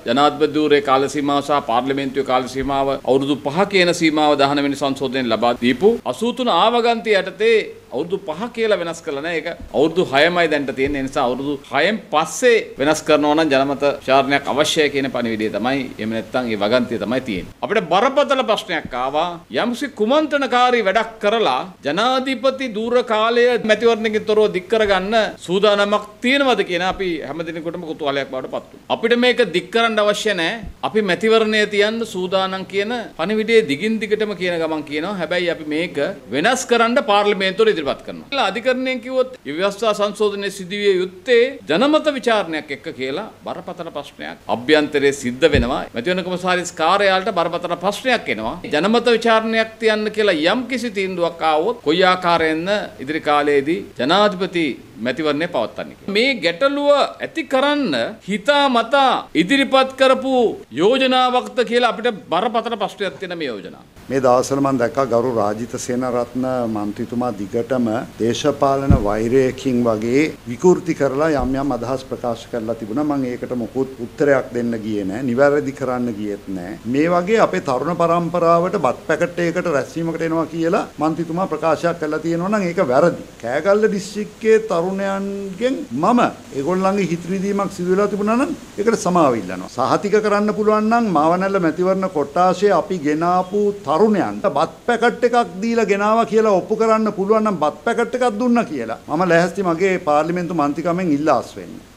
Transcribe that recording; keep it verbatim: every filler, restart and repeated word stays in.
ජනාධිපති ධූරයේ කාල සීමාව සහ පාර්ලිමේන්තුවේ කාල සීමාව අවුරුදු පහ කියන සීමාව දහන වෙනි සංශෝධනයෙන් ලබා දීපු අසූ තුන ආවගන්තිය යටතේ අවුරුදු පහ කියලා වෙනස් කළා නෑ. ඒක අවුරුදු හයමයි දැන්ට තියෙන. ඒ නිසා අවුරුදු හයෙන් පස්සේ වෙනස් කරනවා නම් ජනමත විචාරණයක් අවශ්‍යයි කියන පණිවිඩය තමයි. එහෙම නැත්නම් ඒ වගන්තිය තමයි තියෙන්නේ. අපිට බරපතල ප්‍රශ්නයක් ආවා. යම්සි කුමන්ත්‍රණකාරී වැඩක් කරලා ජනාධිපති ධූර කාලය මැතිවරණකින් තොරව දික් කරගන්න සූදානමක් තියෙනවද කියන අපි හැමදිනෙකටම කුතුහලයක් බවට පත් වුණා. අපිට මේක දික් කරන්න අවශ්‍ය නෑ. අපි මැතිවරණය තියන්න සූදානම් කියන පණිවිඩයේ දිගින් දිගටම කියන ගමන් කියනවා. හැබැයි අපි මේක වෙනස් කරන්න පාර්ලිමේන්තුවේ ඉදිරිපත් කරනවා. අධිකරණයෙන් කිව්වොත් මේ ව්‍යවස්ථා සංශෝධනයේ සිදුවිය යුත්තේ ජනමත විචාරණයක් එක්ක කියලා බරපතල ප්‍රශ්නයක් අභ්‍යන්තරයේ සිද්ධ වෙනවා. මැතිවරණ කොමසාරිස් කාර්යාලයට බරපතල ප්‍රශ්නයක් එනවා. ජනමත විචාරණයක් තියන්න කියලා යම් කිසි තීන්දුවක් ආවොත් කොයි ආකාරයෙන්ද ඉදිරි කාලයේදී ජනාධිපති මැතිවරණය පවත්වන්නේ. මේ ගැටලුව ඇති කරන්න හිතා මතා ඉදිරිපත් කරපු යෝජනාවක්ද කියලා අපිට බරපතල ප්‍රශ්නයක් තියෙන මේ යෝජනාව. මේ දවස්වල මම දැක්කා ගරු රාජිත සේනාරත්න මන්ත්‍රීතුමා දිගටම දේශපාලන වෛරයකින් වගේ විකෘති කරලා යම් යම් අදහස් ප්‍රකාශ කරලා තිබුණා. මම ඒකට මොකුත් උත්තරයක් දෙන්න ගියේ නැහැ. නිවැරදි කරන්න ගියෙත් නැහැ. මේ වගේ අපේ තරුණ පරම්පරාවට බත් පැකට් එකකට රැස්වීමකට එනවා කියලා මන්ත්‍රීතුමා ප්‍රකාශයක් කළා තියෙනවා නම් ඒක වැරදි. කෑගල්ල දිස්ත්‍රික්කයේ තරුණයන්ගෙන් මම ඒගොල්ලන්ගේ හිත රිදීමක් සිදු වෙලා තිබුණා නම් ඒකට සමාව ඉල්ලනවා. සහතික කරන්න පුළුවන් නම් මාවනැල්ල මැතිවරණ කොට්ටාශයේ අපි ගෙනාපු තරුණයන්ට බත් පැකට් එකක් දීලා ගෙනාවා කියලා ඔප්පු කරන්න පුළුවන් නම් බත් පැකට් එකක් දුන්නා කියලා මම ලැහැස්ති මගේ පාර්ලිමේන්තු මන්ත්‍රීකමෙන් ඉල්ලා අස් වෙන්න.